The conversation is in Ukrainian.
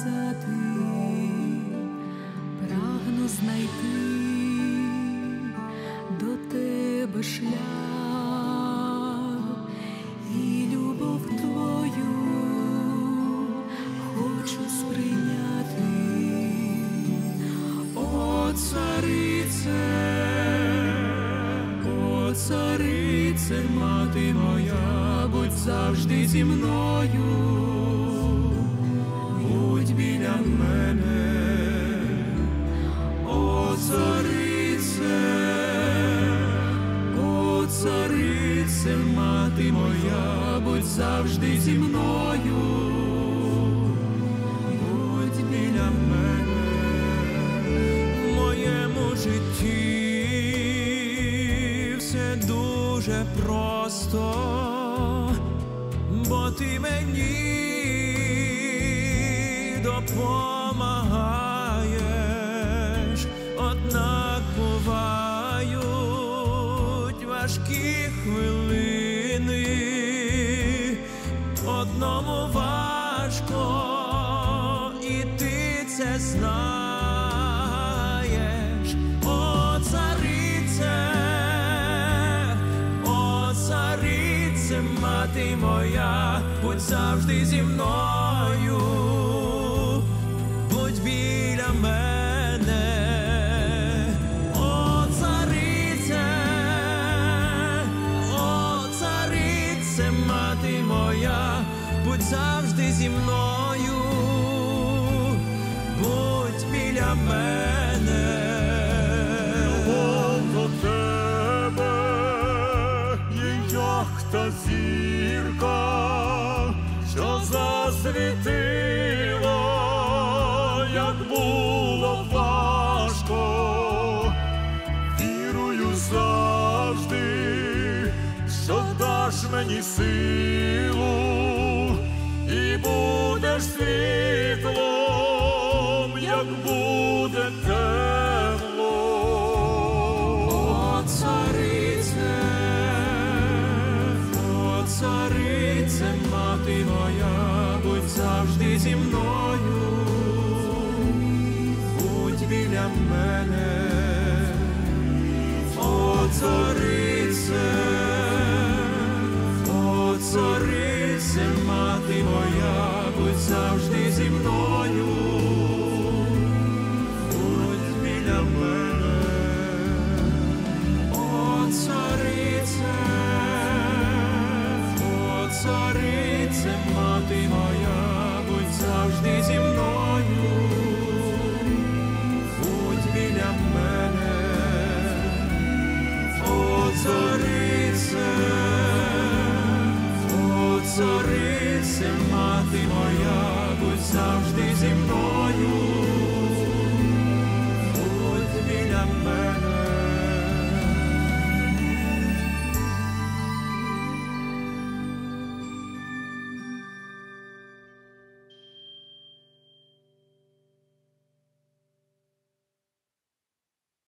сказати, прагну знайти до тебе шлях і любов твою хочу сприйняти. О, царице, мати моя, будь завжди зі мною, будь біля мене. О, царице, мати моя, будь завжди зі мною, будь біля мене. В моєму житті все дуже просто, бо ти мені допомагаєш. Однак бувають важкі хвилини, одному важко, і ти це знаєш. О, царице, мати моя, будь завжди зі мною, будь біля мене. О, царице, мати моя, будь завжди зі мною, будь біля мене. Любов до тебе є як та зірка, що засвітила, як було важко. Вірую завжди, що даш мені силу і будеш світлом, як буде темно. О, царице, мати моя, будь завжди зі мною, будь біля мене. О,